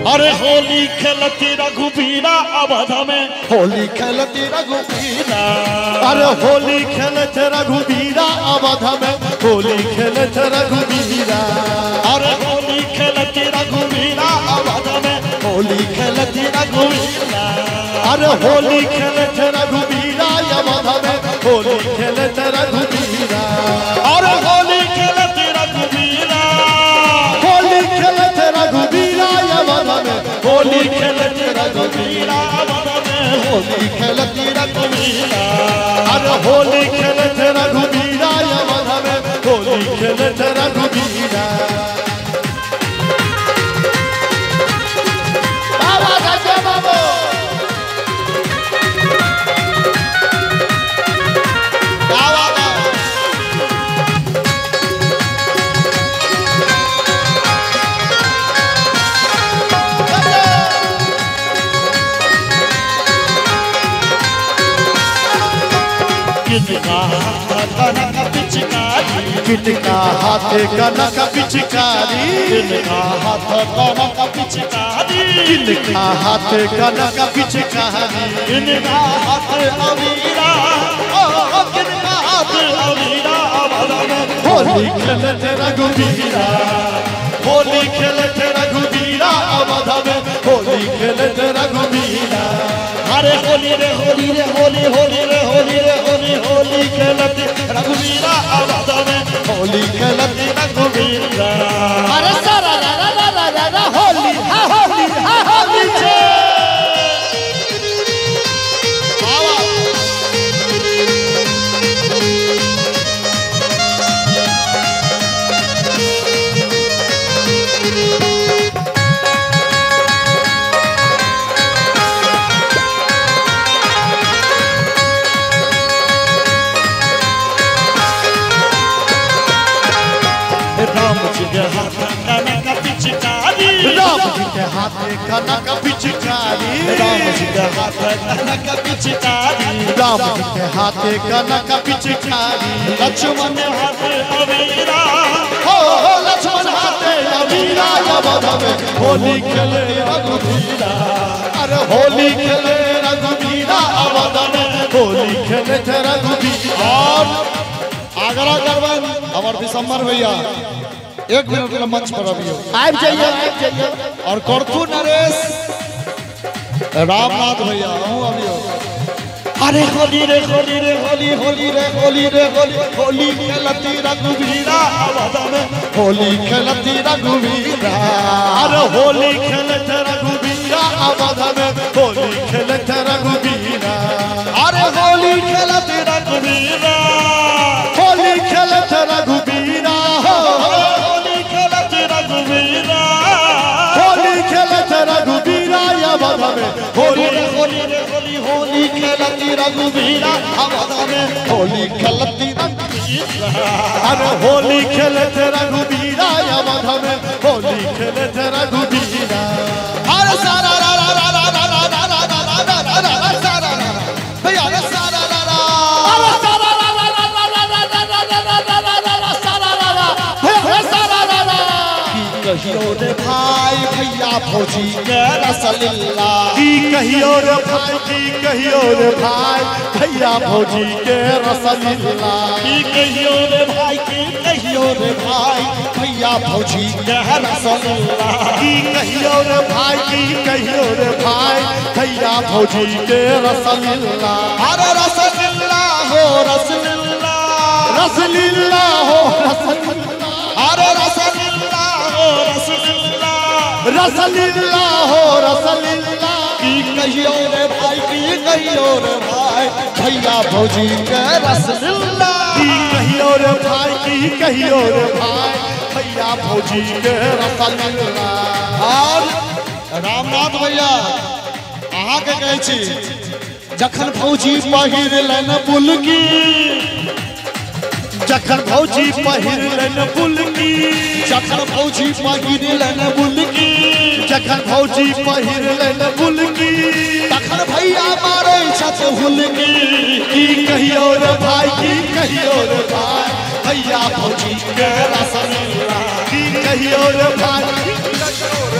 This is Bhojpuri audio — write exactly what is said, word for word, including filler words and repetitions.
अरे होली खेलती रघुबीरा अवध में, होली खेलती रघुबीरा, अरे होली खेलते रघुबीरा अवध में, होली खेलते रघुबीरा, अरे होली खेलती रघुबीरा अवध में, होली खेलती रघुबीरा, अरे होली खेलते रघुबीरा अवध में, होली खेलते रघुबीरा, अरे होली खेलती रघुबीरा, होली खेलते रघुबीरा अवध में, होली खेलती रघुबीरा अवध में, होली खेलती रघुबीरा, अरे होली खेलते रघुबीरा अवध में, होली खेलते रघुबीरा। बाबा गजे बाबू किनका हाथ कनक पिचकारी, किनका हाथ कनक पिचकारी, किनका हाथ कनक पिचकारी, किनका हाथ कनक पिचकारी, किनका हाथ अबीरा, ओ किनका हाथ अबीरा अवध में, होली खेलते रघुबीरा, होली खेलते रघुबीरा अवध में, होली खेलते रघुबीरा, अरे होली रे होली रे होली होली रे होली रे होली होली खेलती रघुबीरा अवध में, होली खेलते रघुबीरा, अरे सारा रा रा रा रा रा रा होली हा होली हा होली छे बाबा राम जी के हाथ कनक पिचकारी, राम जी के हाथ कनक पिचकारी, राम जी के हाथ कनक पिचकारी, राम जी के हाथ कनक पिचकारी, लक्ष्मण हाथ अबीरा, हो लक्ष्मण हाथ अबीरा अवध में, होली खेले रघुबीरा, अरे होली खेले रघुबीरा अवध में, होली खेले रघुबीरा। और आगरा करवन हमार दिसंबर भैया एक मिनट के मंच पर अभियो आब जाइए आब जाइए और करतू नरेश रामनाथ भैया हूँ अभियो। अरे होली रे होली रे होली होली रे होली रे होली होली खेलती रघुबीरा अवध में, होली खेलती रघुबीरा, अरे होली खेलते रघुबीरा अवध में, होली खेलते रघुबीरा, अरे होली खेलती रघुबीरा, होली खेलते रघुबीरा, होली खेलती रघुबीरा, होली खेलते रघुबीरा अवध में, होली होली रे होली रे होली होली खेलती रघुबीरा अवध में, होली खेलती रघुबीरा, अरे होली खेलते रघुबीरा अवध में, होली खेलते रघुबीरा, अरे सारा रा रा रा रा रा रा रा रा रा रा रा रा रा सारा रा भैया रे सारा रा रा अरे सारा रा रा रा रा रा रा रा रा रा रा रा रा रा सारा रा रा हे सारा रा रा कहियो रे भाई भैया फौजी के रसलिल्ला, की कहियो रे भाई की कहियो रे भाई भैया फौजी के रसलिल्ला, की कहियो रे भाई की कहियो रे भाई भैया फौजी के रसलिल्ला, की कहियो रे भाई की कहियो रे भाई भैया फौजी के रसलिल्ला, अरे रसलिल्ला हो रसलिल्ला, रसलिल्ला हो रसलिल्ला, अरे रसलिल्ला हो रसलिल्ला, रसलिल्ला हो रसलिल्ला, की कहियो रे भाई की कहियो रे भाई भैया फौजी के रसलिल्ला, की कहियो रे भाई की कहियो रे भाई भैया फौजी के रसलिल्ला। और रामनाथ भैया अहाँ के कहै छी जखन फौजी पहिरलन बुलकी, जखन फौजी पहिरलन बुलकी, जखन फौजी पहिरलन बुलकी, जखन फौजी पहिरलन बुलकी, तखन भैया मारै छथ हुलकी, की कहियो रे भाई की कहियो रे भाई भैया फौजी के रसलिल्ला, की कहियो रे भाई की कहियो रे